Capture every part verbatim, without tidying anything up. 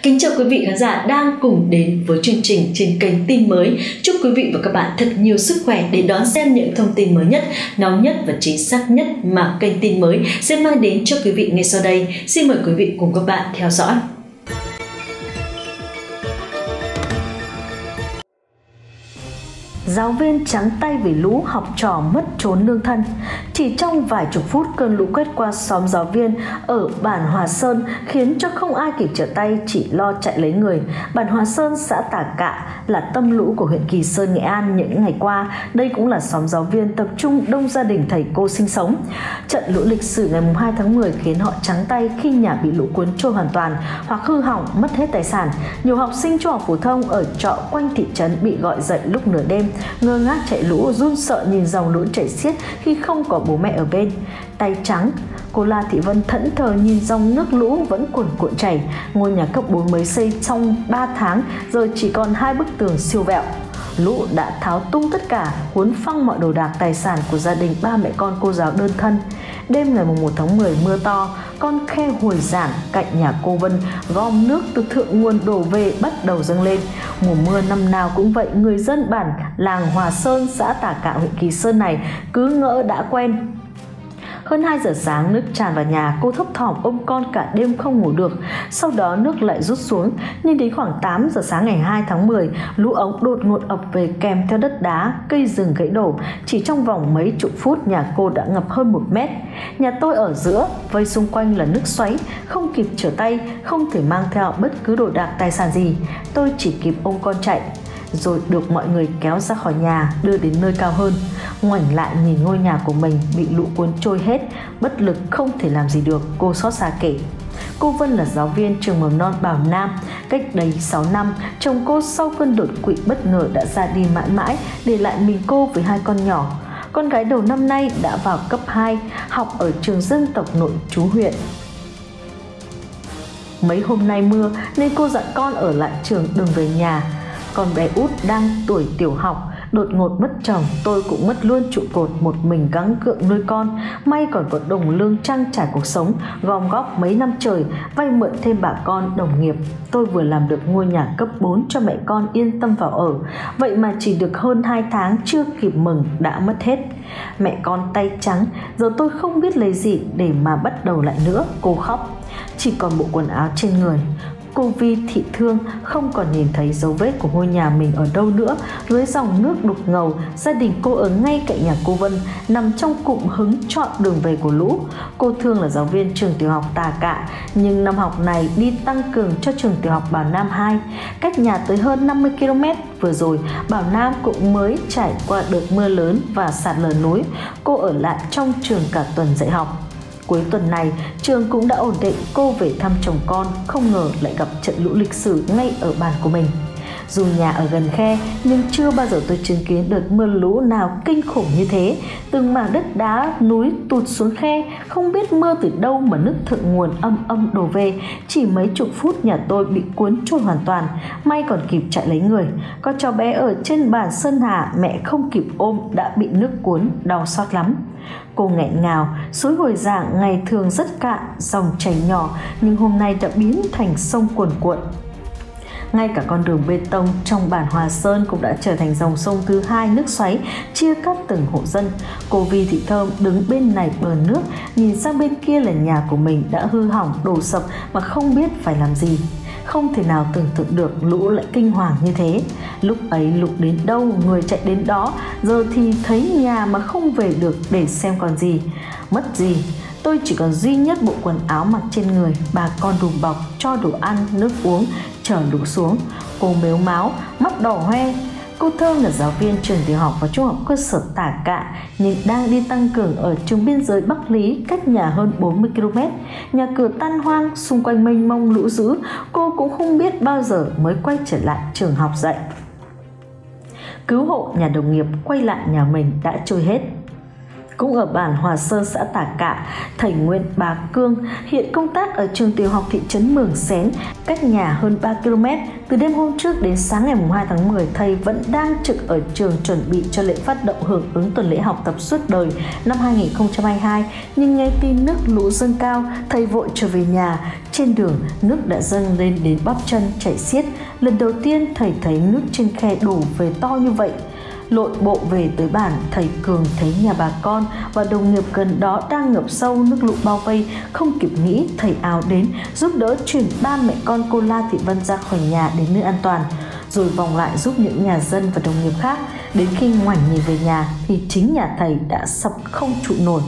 Kính chào quý vị khán giả đang cùng đến với chương trình trên kênh Tin Mới. Chúc quý vị và các bạn thật nhiều sức khỏe để đón xem những thông tin mới nhất, nóng nhất và chính xác nhất mà kênh Tin Mới sẽ mang đến cho quý vị ngay sau đây. Xin mời quý vị cùng các bạn theo dõi. Giáo viên trắng tay vì lũ, học trò mất trốn lương thân. Chỉ trong vài chục phút, cơn lũ quét qua xóm giáo viên ở bản Hòa Sơn khiến cho không ai kịp trở tay, chỉ lo chạy lấy người. Bản Hòa Sơn, xã Tà Cạ là tâm lũ của huyện Kỳ Sơn, Nghệ An những ngày qua. Đây cũng là xóm giáo viên tập trung đông gia đình thầy cô sinh sống. Trận lũ lịch sử ngày hai tháng mười khiến họ trắng tay khi nhà bị lũ cuốn trôi hoàn toàn hoặc hư hỏng, mất hết tài sản. Nhiều học sinh trung học phổ thông ở trọ quanh thị trấn bị gọi dậy lúc nửa đêm, ngơ ngác chạy lũ, run sợ nhìn dòng lũ chảy xiết khi không có bố mẹ ở bên. Tay trắng, cô La Thị Vân thẫn thờ nhìn dòng nước lũ vẫn cuồn cuộn chảy. Ngôi nhà cấp bốn mới xây trong ba tháng giờ chỉ còn hai bức tường siêu vẹo. Lũ đã tháo tung tất cả, cuốn phăng mọi đồ đạc tài sản của gia đình ba mẹ con cô giáo đơn thân. Đêm ngày một tháng mười mưa to, con khe Hồi Giản cạnh nhà cô Vân gom nước từ thượng nguồn đổ về bắt đầu dâng lên. Mùa mưa năm nào cũng vậy, người dân bản làng Hòa Sơn, xã Tà Cạ, huyện Kỳ Sơn này cứ ngỡ đã quen. Hơn hai giờ sáng, nước tràn vào nhà, cô thấp thỏm ôm con cả đêm không ngủ được. Sau đó nước lại rút xuống, nhưng đến khoảng tám giờ sáng ngày hai tháng mười, lũ ống đột ngột ập về kèm theo đất đá, cây rừng gãy đổ. Chỉ trong vòng mấy chục phút, nhà cô đã ngập hơn một mét. Nhà tôi ở giữa, vây xung quanh là nước xoáy, không kịp trở tay, không thể mang theo bất cứ đồ đạc tài sản gì. Tôi chỉ kịp ôm con chạy, rồi được mọi người kéo ra khỏi nhà, đưa đến nơi cao hơn. Ngoảnh lại nhìn ngôi nhà của mình bị lũ cuốn trôi hết, bất lực không thể làm gì được, cô xót xa kể. Cô Vân là giáo viên trường mầm non Bảo Nam. Cách đây sáu năm, chồng cô sau cơn đột quỵ bất ngờ đã ra đi mãi mãi, để lại mình cô với hai con nhỏ. Con gái đầu năm nay đã vào cấp hai, học ở trường dân tộc nội trú huyện. Mấy hôm nay mưa nên cô dặn con ở lại trường, đừng về nhà. Con bé út đang tuổi tiểu học đột ngột mất chồng, tôi cũng mất luôn trụ cột, một mình gắng gượng nuôi con. May còn có đồng lương trang trải cuộc sống, gom góp mấy năm trời, vay mượn thêm bà con đồng nghiệp. Tôi vừa làm được ngôi nhà cấp bốn cho mẹ con yên tâm vào ở. Vậy mà chỉ được hơn hai tháng, chưa kịp mừng đã mất hết. Mẹ con tay trắng, giờ tôi không biết lấy gì để mà bắt đầu lại nữa, cô khóc. Chỉ còn bộ quần áo trên người. Cô Vi thị thương, không còn nhìn thấy dấu vết của ngôi nhà mình ở đâu nữa. Dưới dòng nước đục ngầu, gia đình cô ở ngay cạnh nhà cô Vân, nằm trong cụm hứng chọn đường về của lũ. Cô Thương là giáo viên trường tiểu học Tà Cạ, nhưng năm học này đi tăng cường cho trường tiểu học Bảo Nam hai, cách nhà tới hơn năm mươi ki lô mét. Vừa rồi, Bảo Nam cũng mới trải qua đợt mưa lớn và sạt lở núi. Cô ở lại trong trường cả tuần dạy học. Cuối tuần này, trường cũng đã ổn định, cô về thăm chồng con, không ngờ lại gặp trận lũ lịch sử ngay ở bản của mình. Dù nhà ở gần khe, nhưng chưa bao giờ tôi chứng kiến đợt mưa lũ nào kinh khủng như thế. Từng mảng đất đá, núi tụt xuống khe, không biết mưa từ đâu mà nước thượng nguồn âm âm đổ về. Chỉ mấy chục phút nhà tôi bị cuốn trôi hoàn toàn, may còn kịp chạy lấy người. Có cháu bé ở trên bản Sơn Hà, mẹ không kịp ôm đã bị nước cuốn, đau xót lắm. Cô nghẹn ngào, suối Hồi Giảng ngày thường rất cạn, dòng chảy nhỏ, nhưng hôm nay đã biến thành sông cuồn cuộn. Ngay cả con đường bê tông trong bản Hòa Sơn cũng đã trở thành dòng sông thứ hai nước xoáy, chia cắt từng hộ dân. Cô Vi thị Thơm đứng bên này bờ nước, nhìn sang bên kia là nhà của mình đã hư hỏng đổ sập mà không biết phải làm gì. Không thể nào tưởng tượng được lũ lại kinh hoàng như thế. Lúc ấy lũ đến đâu người chạy đến đó, giờ thì thấy nhà mà không về được để xem còn gì. Mất gì? Tôi chỉ còn duy nhất bộ quần áo mặc trên người, bà con đùm bọc, cho đồ ăn, nước uống, chở lũ xuống. Cô mếu máo, mắt đỏ hoe. Cô Thơm là giáo viên trường tiểu học và trung học cơ sở Tà Cạ, nhưng đang đi tăng cường ở trường biên giới Bắc Lý, cách nhà hơn bốn mươi ki lô mét. Nhà cửa tan hoang, xung quanh mênh mông lũ dữ, cô cũng không biết bao giờ mới quay trở lại trường học dạy. Cứu hộ nhà đồng nghiệp quay lại nhà mình đã trôi hết. Cũng ở bản Hòa Sơn, xã Tả Cạ, thầy Nguyễn Bá Cương hiện công tác ở trường tiểu học thị trấn Mường Xén, cách nhà hơn ba ki lô mét. Từ đêm hôm trước đến sáng ngày hai tháng mười, thầy vẫn đang trực ở trường chuẩn bị cho lễ phát động hưởng ứng tuần lễ học tập suốt đời năm hai nghìn không trăm hai mươi hai. Nhưng nghe tin nước lũ dâng cao, thầy vội trở về nhà. Trên đường, nước đã dâng lên đến bắp chân chảy xiết. Lần đầu tiên thầy thấy nước trên khe đổ về to như vậy. Lội bộ về tới bản, thầy Cường thấy nhà bà con và đồng nghiệp gần đó đang ngập sâu, nước lũ bao vây. Không kịp nghĩ, thầy ào đến giúp đỡ chuyển ba mẹ con cô La Thị Vân ra khỏi nhà đến nơi an toàn, rồi vòng lại giúp những nhà dân và đồng nghiệp khác. Đến khi ngoảnh nhìn về nhà thì chính nhà thầy đã sập không trụ nổi.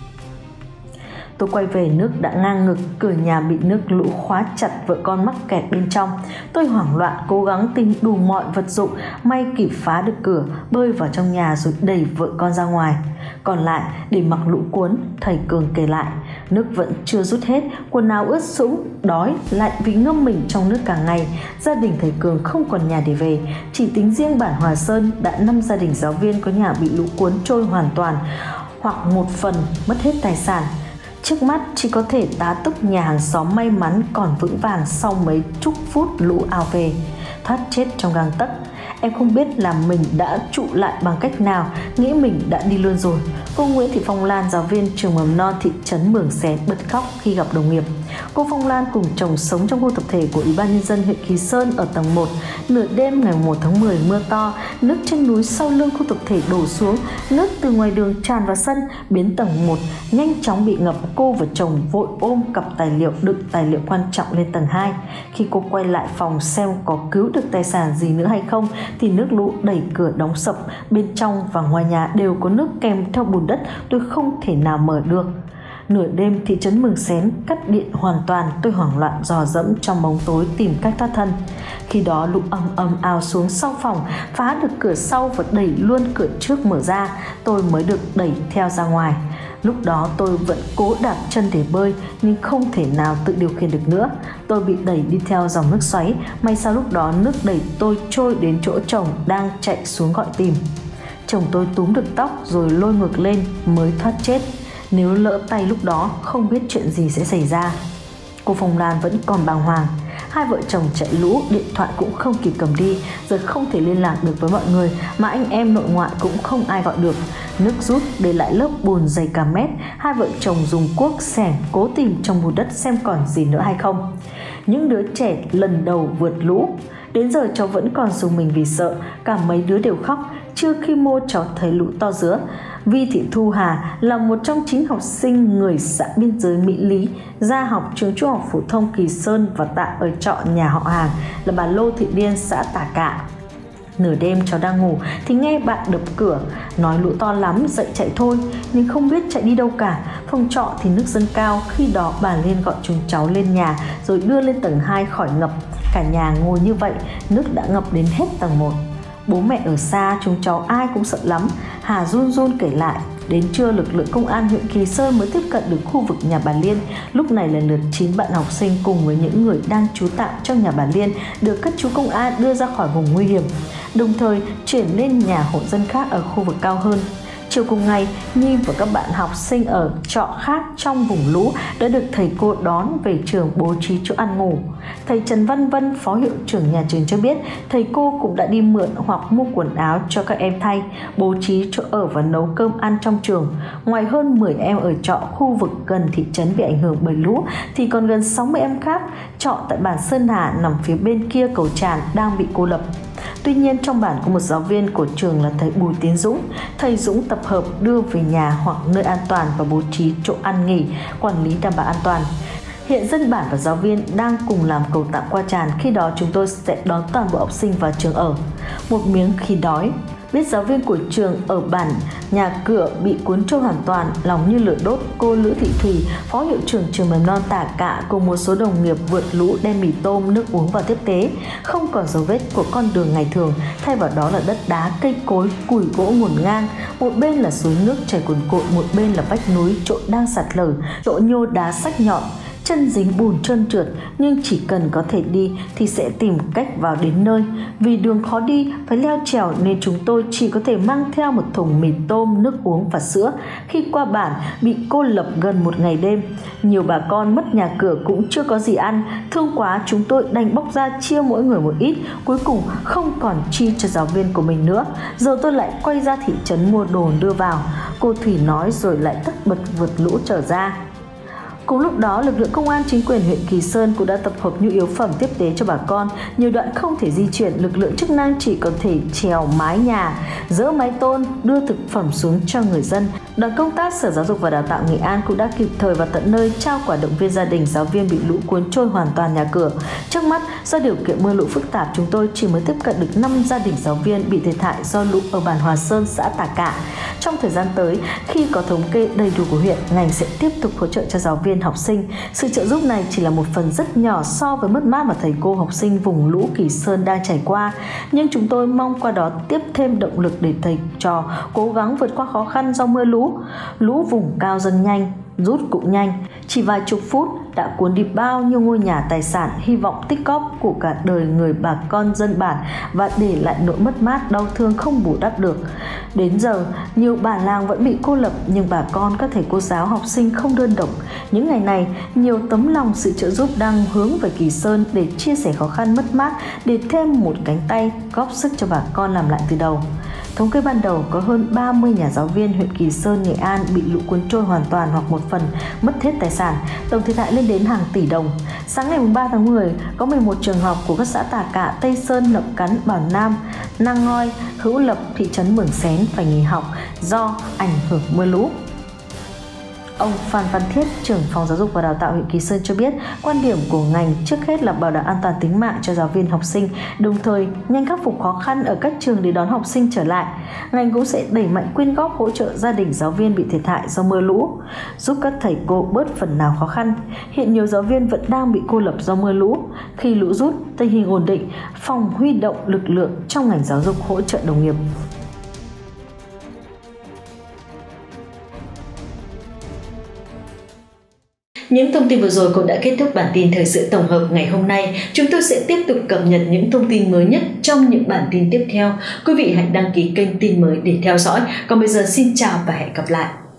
Tôi quay về, nước đã ngang ngực, cửa nhà bị nước lũ khóa chặt, vợ con mắc kẹt bên trong. Tôi hoảng loạn cố gắng tìm đủ mọi vật dụng, may kịp phá được cửa, bơi vào trong nhà rồi đẩy vợ con ra ngoài. Còn lại để mặc lũ cuốn, thầy Cường kể lại. Nước vẫn chưa rút hết, quần áo ướt sũng, đói, lạnh vì ngâm mình trong nước cả ngày. Gia đình thầy Cường không còn nhà để về. Chỉ tính riêng bản Hòa Sơn đã năm gia đình giáo viên có nhà bị lũ cuốn trôi hoàn toàn hoặc một phần, mất hết tài sản. Trước mắt chỉ có thể tá túc nhà hàng xóm may mắn còn vững vàng sau mấy chục phút lũ ào về, thoát chết trong gang tấc. Em không biết là mình đã trụ lại bằng cách nào, nghĩ mình đã đi luôn rồi. Cô Nguyễn Thị Phong Lan, giáo viên trường mầm non thị trấn Mường Xén, bật khóc khi gặp đồng nghiệp. Cô Phong Lan cùng chồng sống trong khu tập thể của Ủy ban nhân dân huyện Kỳ Sơn ở tầng một. Nửa đêm ngày một tháng mười, mưa to, nước trên núi sau lưng khu tập thể đổ xuống, nước từ ngoài đường tràn vào sân, biến tầng một nhanh chóng bị ngập. Cô và chồng vội ôm cặp tài liệu đựng tài liệu quan trọng lên tầng hai. Khi cô quay lại phòng xem có cứu được tài sản gì nữa hay không thì nước lũ đẩy cửa đóng sập, bên trong và ngoài nhà đều có nước kèm theo bùn đất, tôi không thể nào mở được. Nửa đêm thị trấn Mường Xén cắt điện hoàn toàn, tôi hoảng loạn dò dẫm trong bóng tối tìm cách thoát thân. Khi đó lũ ầm ầm ào xuống sau phòng, phá được cửa sau và đẩy luôn cửa trước mở ra, tôi mới được đẩy theo ra ngoài. Lúc đó tôi vẫn cố đạp chân để bơi nhưng không thể nào tự điều khiển được nữa. Tôi bị đẩy đi theo dòng nước xoáy, may sao lúc đó nước đẩy tôi trôi đến chỗ chồng đang chạy xuống gọi tìm. Chồng tôi túm được tóc rồi lôi ngược lên mới thoát chết. Nếu lỡ tay lúc đó không biết chuyện gì sẽ xảy ra. Cô Phong Lan vẫn còn bàng hoàng. Hai vợ chồng chạy lũ, điện thoại cũng không kịp cầm đi, giờ không thể liên lạc được với mọi người, mà anh em nội ngoại cũng không ai gọi được. Nước rút để lại lớp bùn dày cả mét, hai vợ chồng dùng cuốc xẻng cố tìm trong bùn đất xem còn gì nữa hay không. Những đứa trẻ lần đầu vượt lũ, đến giờ cháu vẫn còn dùng mình vì sợ, cả mấy đứa đều khóc. Chưa khi mô cháu thấy lũ to dứa. Vi Thị Thu Hà là một trong chín học sinh người xã biên giới Mỹ Lý, ra học trường trung học phổ thông Kỳ Sơn và tạm ở trọ nhà họ hàng là bà Lô Thị Điên, xã Tả Cạ. Nửa đêm cháu đang ngủ thì nghe bạn đập cửa, nói lũ to lắm, dậy chạy thôi, nhưng không biết chạy đi đâu cả. Phòng trọ thì nước dâng cao, khi đó bà Liên gọi chúng cháu lên nhà rồi đưa lên tầng hai khỏi ngập. Cả nhà ngồi như vậy, nước đã ngập đến hết tầng một. Bố mẹ ở xa, chúng cháu ai cũng sợ lắm. Hà run run kể lại. Đến trưa, lực lượng công an huyện Kỳ Sơn mới tiếp cận được khu vực nhà bà Liên. Lúc này lần lượt chín bạn học sinh cùng với những người đang trú tạm trong nhà bà Liên được các chú công an đưa ra khỏi vùng nguy hiểm, đồng thời chuyển lên nhà hộ dân khác ở khu vực cao hơn. Chiều cùng ngày, Nhi và các bạn học sinh ở trọ khác trong vùng lũ đã được thầy cô đón về trường bố trí chỗ ăn ngủ. Thầy Trần Văn Vân, phó hiệu trưởng nhà trường cho biết, thầy cô cũng đã đi mượn hoặc mua quần áo cho các em thay, bố trí chỗ ở và nấu cơm ăn trong trường. Ngoài hơn mười em ở trọ khu vực gần thị trấn bị ảnh hưởng bởi lũ, thì còn gần sáu mươi em khác trọ tại bản Sơn Hà nằm phía bên kia cầu Tràn đang bị cô lập. Tuy nhiên, trong bản có một giáo viên của trường là thầy Bùi Tiến Dũng. Thầy Dũng tập hợp đưa về nhà hoặc nơi an toàn và bố trí chỗ ăn nghỉ, quản lý đảm bảo an toàn. Hiện dân bản và giáo viên đang cùng làm cầu tạm qua tràn, khi đó chúng tôi sẽ đón toàn bộ học sinh vào trường ở. Một miếng khi đói. Biết giáo viên của trường ở bản nhà cửa bị cuốn trôi hoàn toàn, lòng như lửa đốt, cô Lữ Thị Thùy, phó hiệu trưởng trường mầm non Tả Cạ cùng một số đồng nghiệp vượt lũ đem mì tôm, nước uống vào tiếp tế. Không còn dấu vết của con đường ngày thường, thay vào đó là đất đá, cây cối, củi gỗ ngổn ngang. Một bên là suối nước chảy cuồn cuộn, một bên là vách núi chỗ đang sạt lở, chỗ nhô đá sắc nhọn. chân dính bùn trơn trượt, nhưng chỉ cần có thể đi thì sẽ tìm cách vào đến nơi. Vì đường khó đi, phải leo trèo nên chúng tôi chỉ có thể mang theo một thùng mì tôm, nước uống và sữa. Khi qua bản, bị cô lập gần một ngày đêm. Nhiều bà con mất nhà cửa cũng chưa có gì ăn. Thương quá, chúng tôi đành bóc ra chia mỗi người một ít. Cuối cùng không còn chi cho giáo viên của mình nữa. Giờ tôi lại quay ra thị trấn mua đồ đưa vào. Cô Thủy nói rồi lại tất bật vượt lũ trở ra. Cùng lúc đó, lực lượng công an chính quyền huyện Kỳ Sơn cũng đã tập hợp nhu yếu phẩm tiếp tế cho bà con. Nhiều đoạn không thể di chuyển, lực lượng chức năng chỉ có thể trèo mái nhà, dỡ mái tôn, đưa thực phẩm xuống cho người dân. Đoàn công tác Sở Giáo dục và Đào tạo Nghệ An cũng đã kịp thời vào tận nơi trao quà động viên gia đình giáo viên bị lũ cuốn trôi hoàn toàn nhà cửa. Trước mắt, do điều kiện mưa lũ phức tạp, chúng tôi chỉ mới tiếp cận được năm gia đình giáo viên bị thiệt hại do lũ ở bản Hòa Sơn, xã Tà Cạ. Trong thời gian tới, khi có thống kê đầy đủ của huyện, ngành sẽ tiếp tục hỗ trợ cho giáo viên, học sinh. Sự trợ giúp này chỉ là một phần rất nhỏ so với mất mát mà thầy cô, học sinh vùng lũ Kỳ Sơn đang trải qua, nhưng chúng tôi mong qua đó tiếp thêm động lực để thầy trò cố gắng vượt qua khó khăn do mưa lũ. Lũ vùng cao dâng nhanh, rút cũng nhanh, chỉ vài chục phút đã cuốn đi bao nhiêu ngôi nhà, tài sản, hy vọng tích góp của cả đời người bà con dân bản và để lại nỗi mất mát đau thương không bù đắp được. Đến giờ, nhiều bản làng vẫn bị cô lập, nhưng bà con, các thầy cô giáo, học sinh không đơn độc. Những ngày này, nhiều tấm lòng sự trợ giúp đang hướng về Kỳ Sơn để chia sẻ khó khăn mất mát, để thêm một cánh tay góp sức cho bà con làm lại từ đầu. Thống kê ban đầu có hơn ba mươi nhà giáo viên huyện Kỳ Sơn, Nghệ An bị lũ cuốn trôi hoàn toàn hoặc một phần, mất hết tài sản, tổng thiệt hại lên đến hàng tỷ đồng. Sáng ngày ba tháng mười, có mười một trường học của các xã Tà Cạ, Tây Sơn, Nậm Cắn, Bảo Nam, Nang Ngoi, Hữu Lập, thị trấn Mường Xén phải nghỉ học do ảnh hưởng mưa lũ. Ông Phan Văn Thiết, trưởng phòng giáo dục và đào tạo huyện Kỳ Sơn cho biết, quan điểm của ngành trước hết là bảo đảm an toàn tính mạng cho giáo viên, học sinh, đồng thời nhanh khắc phục khó khăn ở các trường để đón học sinh trở lại. Ngành cũng sẽ đẩy mạnh quyên góp hỗ trợ gia đình giáo viên bị thiệt hại do mưa lũ, giúp các thầy cô bớt phần nào khó khăn. Hiện nhiều giáo viên vẫn đang bị cô lập do mưa lũ. Khi lũ rút, tình hình ổn định, phòng huy động lực lượng trong ngành giáo dục hỗ trợ đồng nghiệp. Những thông tin vừa rồi cũng đã kết thúc bản tin thời sự tổng hợp ngày hôm nay. Chúng tôi sẽ tiếp tục cập nhật những thông tin mới nhất trong những bản tin tiếp theo. Quý vị hãy đăng ký kênh Tin Mới để theo dõi. Còn bây giờ xin chào và hẹn gặp lại.